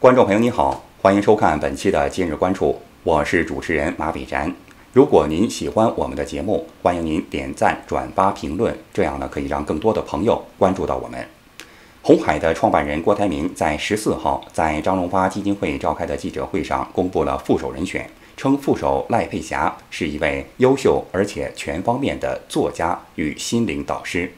观众朋友你好，欢迎收看本期的今日关注，我是主持人马比然。如果您喜欢我们的节目，欢迎您点赞、转发、评论，这样呢可以让更多的朋友关注到我们。鸿海的创办人郭台铭在14号在张荣发基金会召开的记者会上公布了副手人选，称副手赖佩霞是一位优秀而且全方面的作家与心灵导师。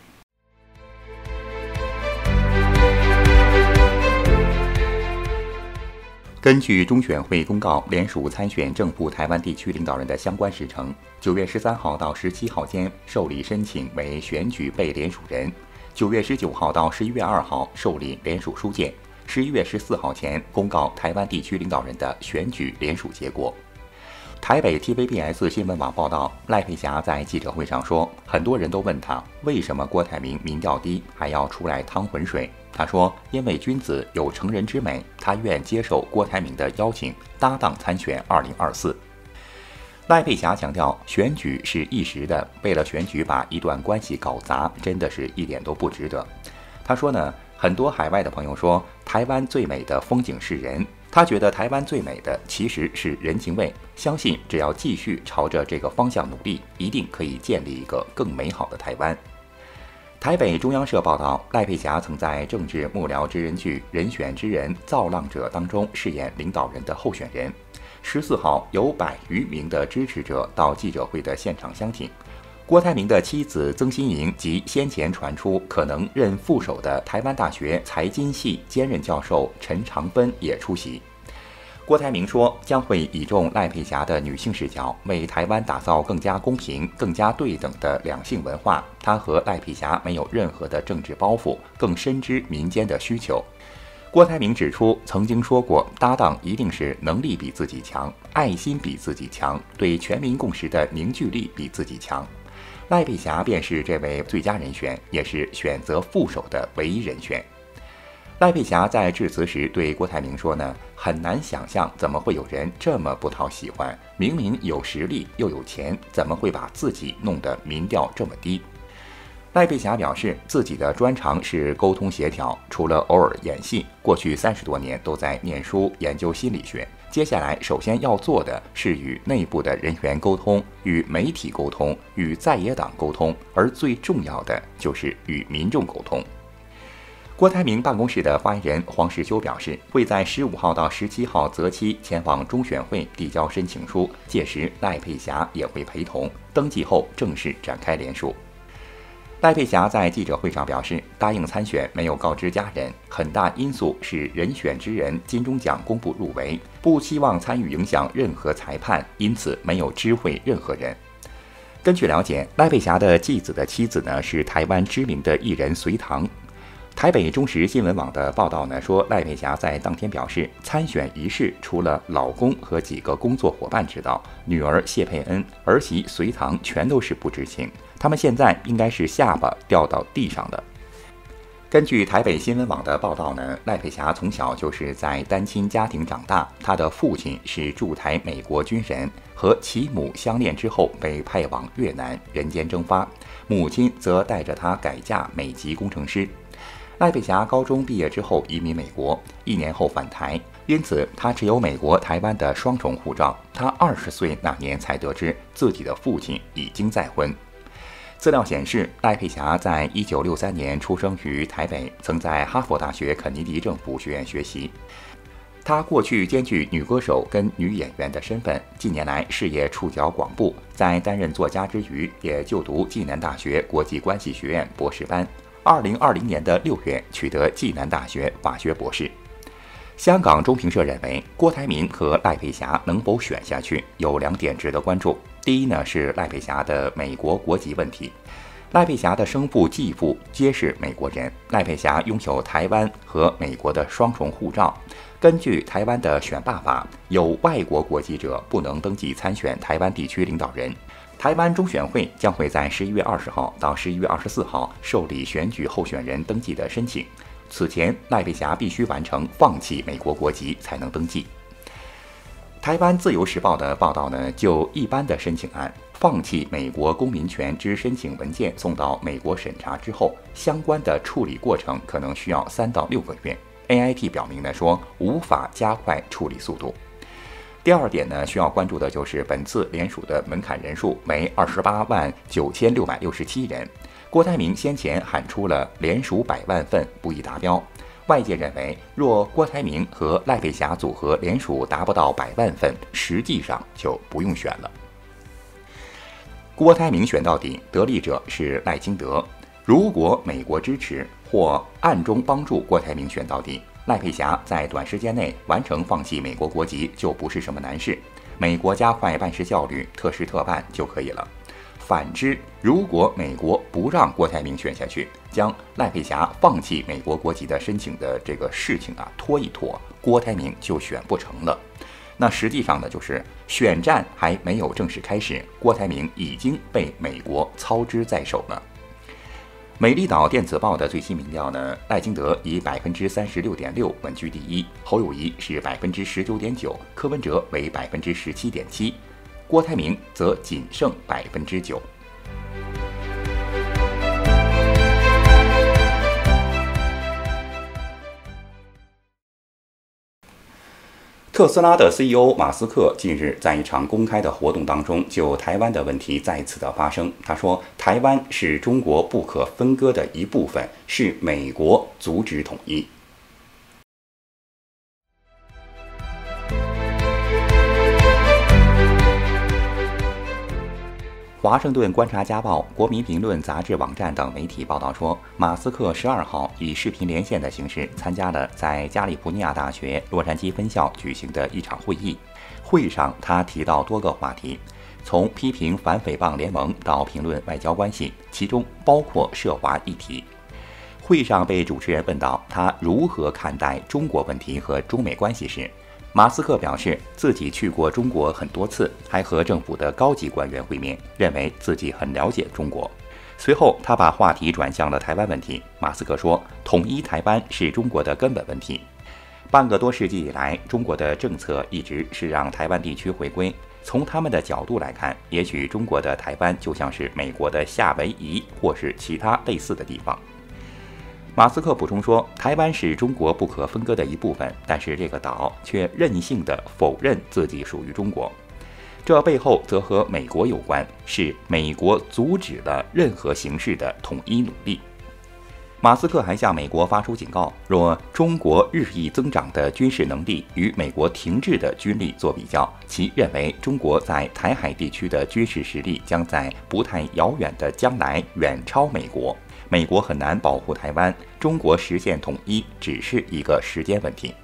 根据中选会公告，联署参选正副台湾地区领导人的相关时程，9月13号到17号间受理申请为选举被联署人，9月19号到11月2号受理联署书件，11月14号前公告台湾地区领导人的选举联署结果。台北 TVBS 新闻网报道，赖佩霞在记者会上说，很多人都问他为什么郭台铭民调低还要出来趟浑水。他说，因为君子有成人之美，他愿接受郭台铭的邀请，搭档参选2024。赖佩霞强调，选举是一时的，为了选举把一段关系搞砸，真的是一点都不值得。他说呢，很多海外的朋友说，台湾最美的风景是人，他觉得台湾最美的其实是人情味，相信只要继续朝着这个方向努力，一定可以建立一个更美好的台湾。台北中央社报道，赖佩霞曾在政治幕僚职人剧《人选之人造浪者》当中饰演领导人的候选人。14号有100余名的支持者到记者会的现场相挺。郭台铭的妻子曾心莹及先前传出可能任副手的台湾大学财经系兼任教授陈长芬也出席。郭台铭说，将会倚重赖佩霞的女性视角，为台湾打造更加公平、更加对等的两性文化。他和赖佩霞没有任何的政治包袱，更深知民间的需求。郭台铭指出，曾经说过，搭档一定是能力比自己强，爱心比自己强，对全民共识的凝聚力比自己强。赖佩霞便是这位最佳人选，也是选择副手的唯一人选。赖佩霞在致辞时对郭台铭说呢，很难想象怎么会有人这么不讨喜欢，明明有实力又有钱，怎么会把自己弄得民调这么低？赖佩霞表示，自己的专长是沟通协调，除了偶尔演戏，过去30多年都在念书研究心理学。接下来首先要做的是与内部的人员沟通，与媒体沟通，与在野党沟通，而最重要的就是与民众沟通。郭台铭办公室的发言人黄世修表示，会在15号到17号择期前往中选会递交申请书，届时赖佩霞也会陪同，登记后正式展开联署。赖佩霞在记者会上表示，答应参选没有告知家人，很大因素是人选之人金钟奖公布入围，不希望参与影响任何裁判，因此没有知会任何人。根据了解，赖佩霞的继子的妻子呢是台湾知名的艺人隋棠。台北中时新闻网的报道呢说，赖佩霞在当天表示，参选仪式除了老公和几个工作伙伴知道，女儿谢佩恩、儿媳隋棠全都是不知情，他们现在应该是下巴掉到地上的。根据台北新闻网的报道呢，赖佩霞从小就是在单亲家庭长大，她的父亲是驻台美国军人，和其母相恋之后被派往越南人间蒸发，母亲则带着她改嫁美籍工程师。赖佩霞高中毕业之后移民美国，1年后返台，因此她持有美国、台湾的双重护照。她20岁那年才得知自己的父亲已经再婚。资料显示，赖佩霞在1963年出生于台北，曾在哈佛大学肯尼迪政府学院学习。她过去兼具女歌手跟女演员的身份，近年来事业触角广布，在担任作家之余，也就读暨南大学国际关系学院博士班。2020年的6月取得暨南大学法学博士。香港中评社认为，郭台铭和赖佩霞能否选下去，有2点值得关注。第一呢，是赖佩霞的美国国籍问题。赖佩霞的生父、继父皆是美国人，赖佩霞拥有台湾和美国的双重护照。根据台湾的选罢法，有外国国籍者不能登记参选台湾地区领导人。台湾中选会将会在11月20号到11月24号受理选举候选人登记的申请。此前，赖佩霞必须完成放弃美国国籍才能登记。台湾自由时报的报道呢，就一般的申请案，放弃美国公民权之申请文件送到美国审查之后，相关的处理过程可能需要3到6个月。 ，AIT 表明呢说无法加快处理速度。第二点呢，需要关注的就是本次联署的门槛人数为289667人。郭台铭先前喊出了联署100万份不易达标，外界认为若郭台铭和赖佩霞组合联署达不到100万份，实际上就不用选了。郭台铭选到底，得利者是赖清德。如果美国支持或暗中帮助郭台铭选到底，赖佩霞在短时间内完成放弃美国国籍就不是什么难事，美国加快办事效率，特事特办就可以了。反之，如果美国不让郭台铭选下去，将赖佩霞放弃美国国籍的申请的这个事情拖一拖，郭台铭就选不成了。那实际上呢，就是选战还没有正式开始，郭台铭已经被美国操之在手了。美丽岛电子报的最新民调呢，赖清德以36.6%稳居第一，侯友宜是19.9%，柯文哲为17.7%，郭台铭则仅剩9%。特斯拉的 CEO 马斯克近日在一场公开的活动当中，就台湾的问题再次的发声。他说，台湾是中国不可分割的一部分，是美国阻止统一。华盛顿观察家报、国民评论杂志网站等媒体报道说，马斯克12号以视频连线的形式参加了在加利福尼亚大学洛杉矶分校举行的一场会议。会上，他提到多个话题，从批评反诽谤联盟到评论外交关系，其中包括涉华议题。会上被主持人问到他如何看待中国问题和中美关系时，马斯克表示自己去过中国很多次，还和政府的高级官员会面，认为自己很了解中国。随后，他把话题转向了台湾问题。马斯克说，统一台湾是中国的根本问题。半个多世纪以来，中国的政策一直是让台湾地区回归。从他们的角度来看，也许中国的台湾就像是美国的夏威夷或是其他类似的地方。马斯克补充说，台湾是中国不可分割的一部分，但是这个岛却任性地否认自己属于中国。这背后则和美国有关，是美国阻止了任何形式的统一努力。马斯克还向美国发出警告，若中国日益增长的军事能力与美国停滞的军力做比较，其认为中国在台海地区的军事实力将在不太遥远的将来远超美国。美国很难保护台湾，中国实现统一只是一个时间问题。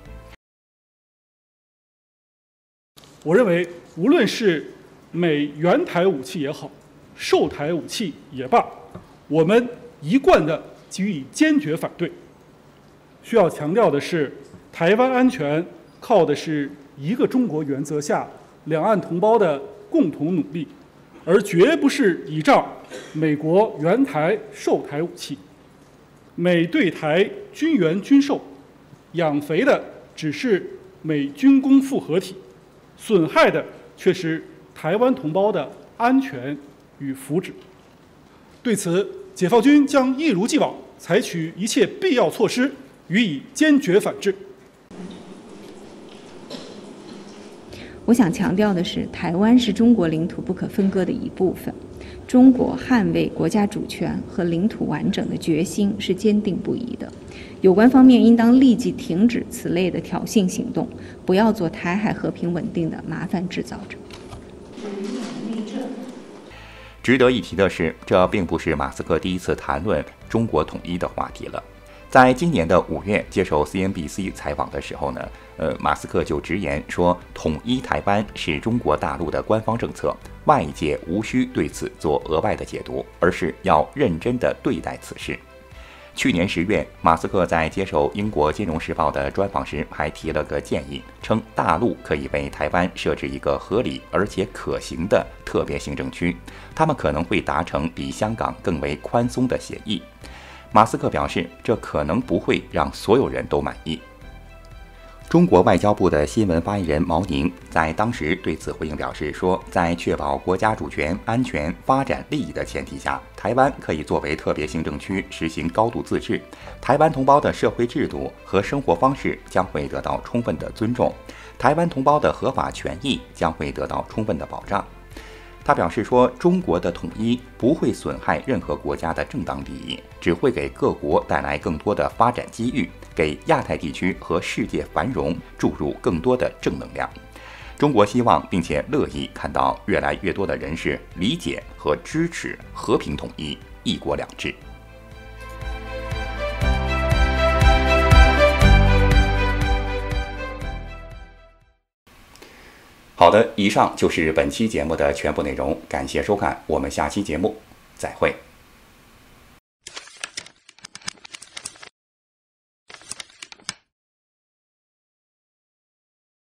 我认为，无论是美援台武器也好，售台武器也罢，我们一贯的给予坚决反对。需要强调的是，台湾安全靠的是一个中国原则下两岸同胞的共同努力，而绝不是倚仗美国援台售台武器。美对台军援军售，养肥的只是美军工复合体，损害的却是台湾同胞的安全与福祉。对此，解放军将一如既往采取一切必要措施，予以坚决反制。 我想强调的是，台湾是中国领土不可分割的一部分，中国捍卫国家主权和领土完整的决心是坚定不移的。有关方面应当立即停止此类的挑衅行动，不要做台海和平稳定的麻烦制造者。 值得一提的是，这并不是马斯克第一次谈论中国统一的话题了。在今年的5月接受 CNBC 采访的时候呢，马斯克就直言说，统一台湾是中国大陆的官方政策，外界无需对此做额外的解读，而是要认真地对待此事。去年10月，马斯克在接受英国金融时报的专访时还提了个建议，称大陆可以为台湾设置一个合理而且可行的特别行政区，他们可能会达成比香港更为宽松的协议。马斯克表示，这可能不会让所有人都满意。 中国外交部的新闻发言人毛宁在当时对此回应表示说，在确保国家主权、安全、发展利益的前提下，台湾可以作为特别行政区实行高度自治，台湾同胞的社会制度和生活方式将会得到充分的尊重，台湾同胞的合法权益将会得到充分的保障。他表示说，中国的统一不会损害任何国家的正当利益，只会给各国带来更多的发展机遇，给亚太地区和世界繁荣注入更多的正能量。中国希望并且乐意看到越来越多的人士理解和支持和平统一、一国两制。好的，以上就是本期节目的全部内容，感谢收看，我们下期节目再会。